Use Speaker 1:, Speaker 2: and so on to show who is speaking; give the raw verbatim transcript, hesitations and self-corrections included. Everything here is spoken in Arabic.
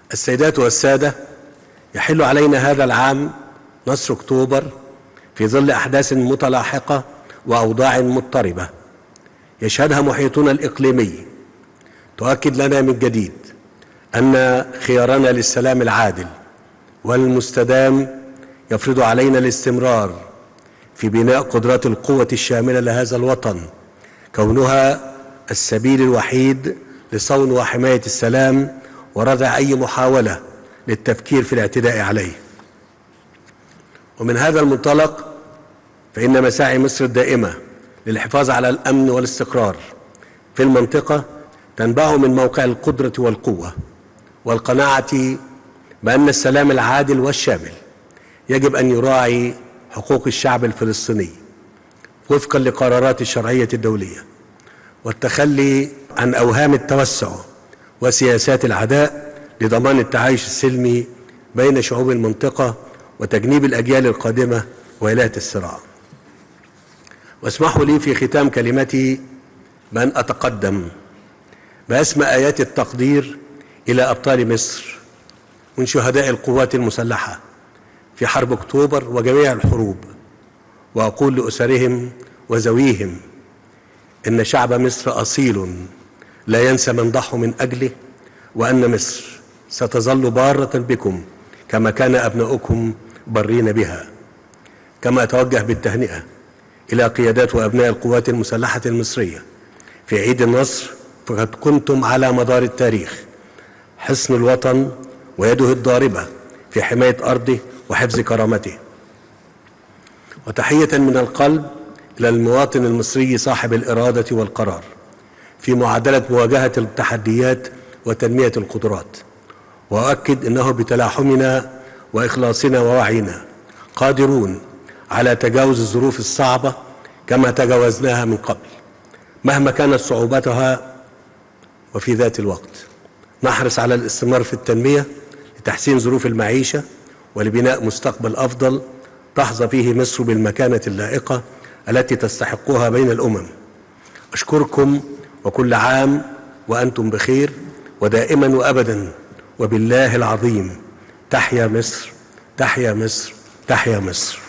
Speaker 1: السيدات والسادة، يحل علينا هذا العام نصر أكتوبر في ظل أحداث متلاحقة وأوضاع مضطربة يشهدها محيطنا الإقليمي، تؤكد لنا من جديد أن خيارنا للسلام العادل والمستدام يفرض علينا الاستمرار في بناء قدرات القوة الشاملة لهذا الوطن، كونها السبيل الوحيد لصون وحماية السلام وردع أي محاولة للتفكير في الاعتداء عليه. ومن هذا المنطلق فإن مساعي مصر الدائمة للحفاظ على الأمن والاستقرار في المنطقة تنبع من موقع القدرة والقوة والقناعة بأن السلام العادل والشامل يجب أن يراعي حقوق الشعب الفلسطيني وفقا لقرارات الشرعية الدولية، والتخلي عن أوهام التوسع وسياسات العداء لضمان التعايش السلمي بين شعوب المنطقة وتجنيب الأجيال القادمة ويلات الصراع. واسمحوا لي في ختام كلمتي بأن أتقدم بأسمى آيات التقدير إلى أبطال مصر من شهداء القوات المسلحة في حرب أكتوبر وجميع الحروب، وأقول لأسرهم وذويهم إن شعب مصر أصيل لا ينسى من ضحوا من أجله، وأن مصر ستظل بارة بكم كما كان أبناؤكم برين بها. كما أتوجه بالتهنئة إلى قيادات وأبناء القوات المسلحة المصرية في عيد النصر، فقد كنتم على مدار التاريخ حصن الوطن ويده الضاربة في حماية أرضه وحفظ كرامته. وتحية من القلب إلى المواطن المصري صاحب الإرادة والقرار في معادلة مواجهة التحديات وتنمية القدرات، وأؤكد أنه بتلاحمنا وإخلاصنا ووعينا قادرون على تجاوز الظروف الصعبة كما تجاوزناها من قبل مهما كانت صعوبتها، وفي ذات الوقت نحرص على الاستمرار في التنمية لتحسين ظروف المعيشة ولبناء مستقبل أفضل تحظى فيه مصر بالمكانة اللائقة التي تستحقها بين الأمم. أشكركم وكل عام وأنتم بخير، ودائما وأبدا وبالله العظيم تحيا مصر، تحيا مصر، تحيا مصر.